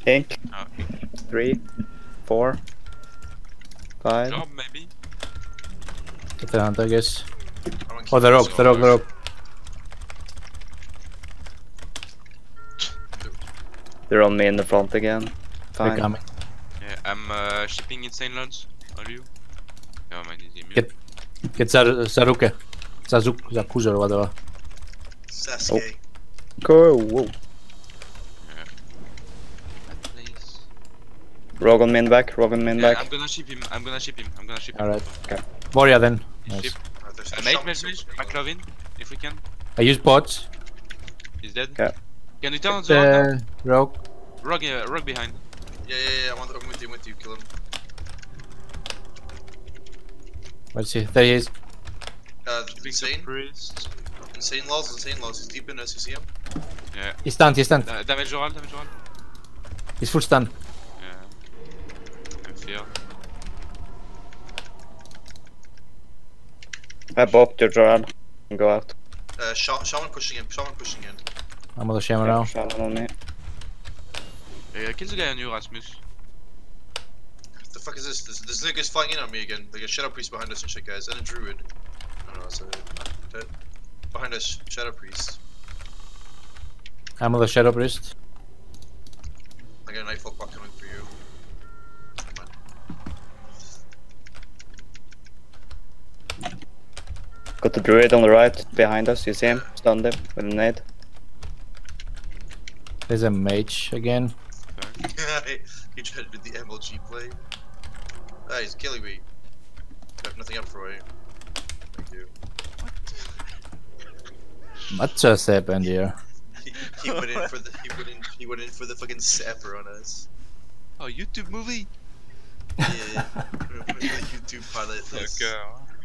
Ink. Oh. 3, 4, 5. Job maybe. Get the hunt, I guess. I don't Oh, keep they're up, this they're up, on. they're up. They're on me in the front again. They're Fine. coming. Yeah, I'm shipping insane lunch. Are you? Yeah, mine is immune. Get Saruke. Zakuza or whatever. Sasuke. Go. Whoa. Yeah. That place. Rogue on main back. Rogue on main Yeah, back. I'm gonna ship him. I'm gonna ship him. Alright. Okay. Warrior then. He's Nice. shipped. There's some Mate, shaman message. super people. McLovin, if we can. I use bots. He's dead. Okay. Can you turn on the rock? Rogue. Rock behind. Yeah, I'm with you, kill him. Let's see. There he is. Insane Priest. lows, he's deep in us, you see him? Yeah. He's stunned, he's stunned. Damage roll. He's full stun. Yeah. I'm fear. I bopped your Joel. And go out. Shaman pushing in. I'm gonna shame now. Shaman on me. Kill the guy on you, Rasmus. What the fuck is this? This nigga's flying in on me again. Like a Shadow Priest behind us and shit, guys. And a Druid. I don't know, so... Behind us, Shadow Priest. I'm gonna Shadow Priest. I got a Nightfall Buck coming for you. Come on. Got the druid on the right behind us. You see him? Stunned him with a nade. There's a mage again. He tried to do the MLG play. Ah, he's killing me. I have nothing up for you. Thank you. What just happened here? He went in for the he went in for the fucking sapper on us. Oh, YouTube movie. Yeah. The YouTube pilot. Okay.